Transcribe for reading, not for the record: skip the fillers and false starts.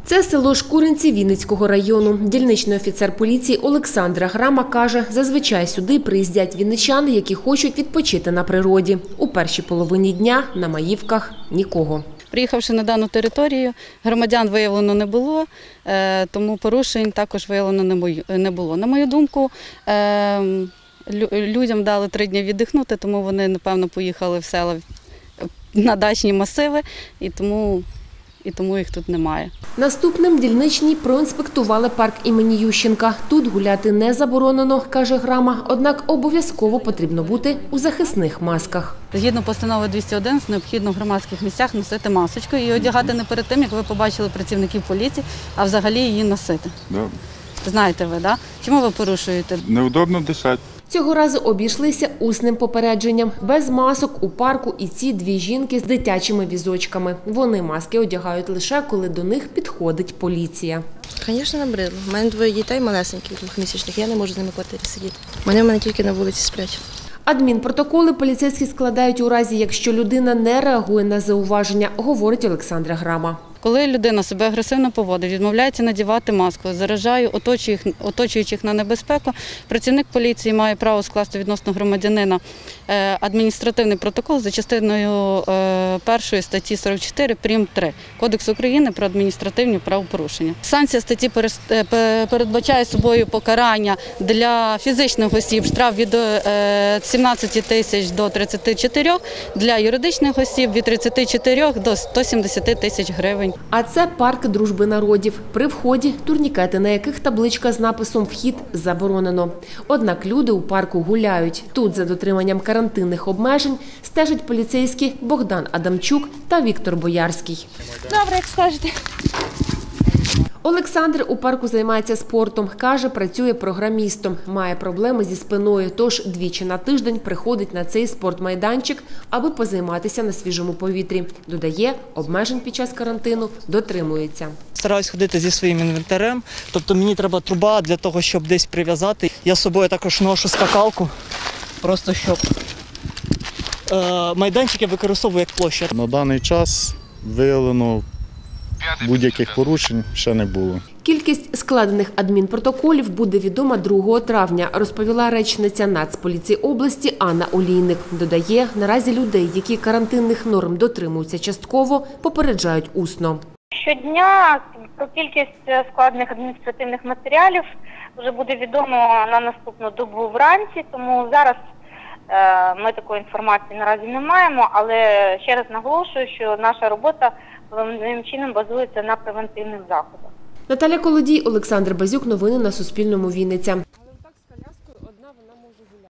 Це село Шкуринці Вінницького району. Дільничний офіцер поліції Олександра Грама каже, зазвичай сюди приїздять вінничани, які хочуть відпочити на природі. У першій половині дня на Маївках – нікого. Приїхавши на дану територію, громадян виявлено не було, тому порушень також виявлено не було. На мою думку, людям дали 3 дні віддихнути, тому вони, напевно, поїхали в села на дачні масиви, і тому їх тут немає. Наступним дільничні проінспектували парк імені Ющенка. Тут гуляти не заборонено, каже Грама, однак обов'язково потрібно бути у захисних масках. Згідно постанови 211, необхідно в громадських місцях носити масочку і одягати не перед тим, як ви побачили працівників поліції, а взагалі її носити. Да. Знаєте ви, так? Чому ви порушуєте? Неудобно дишати. Цього разу обійшлися усним попередженням. Без масок у парку і ці 2 жінки з дитячими візочками. Вони маски одягають лише, коли до них підходить поліція. Звісно, набридло. У мене 2 дітей малесеньких, 2-місячних, я не можу з ними в квартирі сидіти. Вони в мене тільки на вулиці сплять. Адмінпротоколи поліцейські складають у разі, якщо людина не реагує на зауваження, говорить Олександра Грама. Коли людина себе агресивно поводить, відмовляється надівати маску, заражає оточуючих на небезпеку, працівник поліції має право скласти відносно громадянина адміністративний протокол за частиною 1 статті 44 прим. 3 Кодексу України про адміністративні правопорушення. Санкція статті передбачає собою покарання для фізичних осіб штраф від 17 тисяч до 34, для юридичних осіб від 34 до 170 тисяч гривень. А це парк дружби народів. При вході турнікети, на яких табличка з написом «Вхід заборонено». Однак люди у парку гуляють. Тут за дотриманням карантинних обмежень стежать поліцейські Богдан Адамчук та Віктор Боярський. Добре, як скажете. Олександр у парку займається спортом. Каже, працює програмістом. Має проблеми зі спиною, тож 2 на тиждень приходить на цей спортмайданчик, аби позайматися на свіжому повітрі. Додає, обмежень під час карантину дотримується. Стараюсь ходити зі своїм інвентарем, тобто мені треба труба для того, щоб десь прив'язати. Я з собою також ношу скакалку, просто щоб майданчик я використовую як площадь. На даний час виявлено будь-яких порушень ще не було. Кількість складених адмінпротоколів буде відома 2 травня, розповіла речниця Нацполіції області Анна Олійник. Додає, наразі людей, які карантинних норм дотримуються частково, попереджають усно. Щодня про кількість складених адміністративних матеріалів вже буде відомо на наступну добу вранці, тому зараз ми такої інформації наразі не маємо, але ще раз наголошую, що наша робота головним чином базується на превентивних заходах. Наталя Колодій, Олександр Базюк. Новини на Суспільному. Вінниця.